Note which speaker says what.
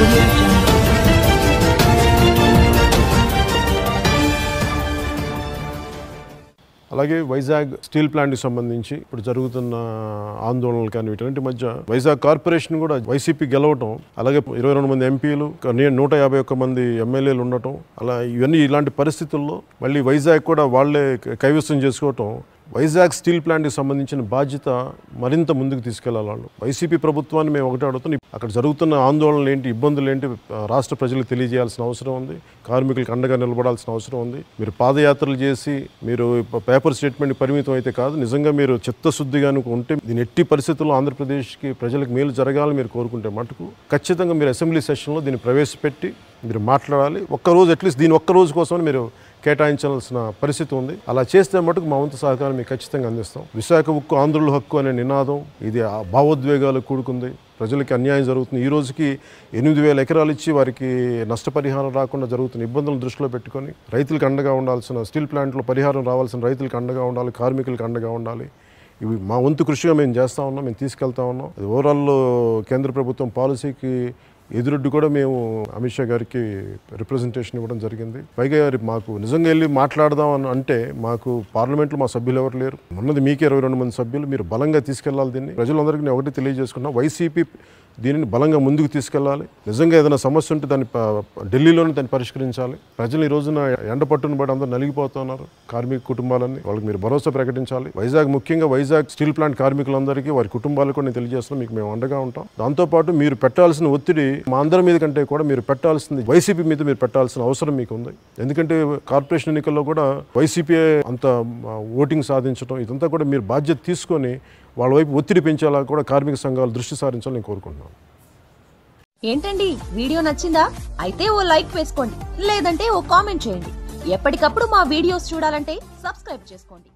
Speaker 1: Audio Jungle.
Speaker 2: అలాగే Vizag steel ప్లాంట్కి సంబంధించి ఇప్పుడు జరుగుతున్న ఆందోళనలు కానీ వీటన్నిటి మధ్య వైజాగ్ కార్పొరేషన్ కూడా వైసీపీ గెలవటం, అలాగే 22 మంది ఎంపీలు 151 మంది ఎమ్మెల్యేలు ఉండటం, అలా ఇవన్నీ ఇలాంటి పరిస్థితుల్లో మళ్ళీ వైజాగ్ కూడా వాళ్ళే కైవసం చేసుకోవటం, వైజాగ్ స్టీల్ ప్లాంట్కి సంబంధించిన బాధ్యత మరింత ముందుకు తీసుకెళ్లాలి. వాళ్ళు వైసీపీ ప్రభుత్వాన్ని మేము ఒకటే అడుగుతున్నాం, అక్కడ జరుగుతున్న ఆందోళనలు ఏంటి, ఇబ్బందులు ఏంటి రాష్ట్ర ప్రజలకు తెలియజేయాల్సిన అవసరం ఉంది. కార్మికులకు అండగా నిలబడాల్సిన అవసరం ఉంది. మీరు పాదయాత్రలు చేసి మీరు పేపర్ స్టేట్మెంట్ పరిమితం అయితే కాదు, నిజంగా మీరు చిత్తశుద్ధిగా ఉంటే దీని ఎట్టి పరిస్థితుల్లో ఆంధ్రప్రదేశ్కి ప్రజలకు మేలు జరగాలని మీరు కోరుకుంటే మటుకు ఖచ్చితంగా మీరు అసెంబ్లీ సెషన్లో దీన్ని ప్రవేశపెట్టి మీరు మాట్లాడాలి. ఒక్కరోజు అట్లీస్ట్ దీని ఒక్కరోజు కోసం మీరు కేటాయించాల్సిన పరిస్థితి ఉంది. అలా చేస్తే మటుకు మా వంతు సహకారం మీకు ఖచ్చితంగా అందిస్తాం. విశాఖ ఉక్కు ఆంధ్రుల హక్కు అనే నినాదం ఇది భావోద్వేగాలు కూడుకుంది. ప్రజలకి అన్యాయం జరుగుతుంది. ఈ రోజుకి 8,000 ఎకరాలు ఇచ్చి వారికి నష్టపరిహారం రాకుండా జరుగుతున్న ఇబ్బందులను దృష్టిలో పెట్టుకొని రైతులకు అండగా ఉండాల్సిన, స్టీల్ ప్లాంట్లో పరిహారం రావాల్సిన రైతులకు అండగా ఉండాలి, కార్మికులకు అండగా ఉండాలి. ఇవి మా వంతు కృషిగా మేము చేస్తూ ఉన్నాం, మేము తీసుకెళ్తా ఉన్నాం. అది ఓవరాల్ కేంద్ర ప్రభుత్వం పాలసీకి ఎదురొడ్డు కూడా మేము అమిత్ షా గారికి రిప్రజెంటేషన్ ఇవ్వడం జరిగింది. పైగా మాకు నిజంగా వెళ్ళి మాట్లాడదాం అని అంటే మాకు పార్లమెంట్లో మా సభ్యులు ఎవరు లేరు. ఉన్నది మీకే 22 మంది సభ్యులు. మీరు బలంగా తీసుకెళ్లాలి దీన్ని. ప్రజలందరికీ నేను ఒకటి తెలియజేసుకున్నా, వైసీపీ దీనిని బలంగా ముందుకు తీసుకెళ్లాలి. నిజంగా ఏదైనా సమస్య ఉంటే దాన్ని ఢిల్లీలోనే దాన్ని పరిష్కరించాలి. ప్రజలు ఈ రోజున ఎండ పట్టును బట్టి అందరూ నలిగిపోతున్నారు. కార్మిక కుటుంబాలన్నీ వాళ్ళకి మీరు భరోసా ప్రకటించాలి. వైజాగ్ ముఖ్యంగా వైజాగ్ స్టీల్ ప్లాంట్ కార్మికులందరికీ వారి కుటుంబాలకు కూడా నేను తెలియజేస్తున్నాను, మీకు మేము అండగా ఉంటాం. దాంతోపాటు మీరు పెట్టాల్సిన ఒత్తిడి మా అందరి మీద కంటే కూడా మీరు పెట్టాల్సింది వైసీపీ మీద మీరు పెట్టాల్సిన అవసరం మీకు ఉంది. ఎందుకంటే కార్పొరేషన్ ఎన్నికల్లో కూడా వైసీపీ అంత ఓటింగ్ సాధించడం, ఇదంతా కూడా మీరు బాధ్యత తీసుకొని వాళ్ళ వైపు ఒత్తిడి పెంచేలా కూడా కార్మిక సంఘాలు దృష్టి సారించాలని నేను కోరుకుంటున్నాను.
Speaker 3: ఏంటండి వీడియో నచ్చిందా? అయితే ఓ లైక్ వేసుకోండి, లేదంటే ఓ కామెంట్ చేయండి. ఎప్పటికప్పుడు మా వీడియోస్ చూడాలంటే సబ్స్క్రైబ్ చేసుకోండి.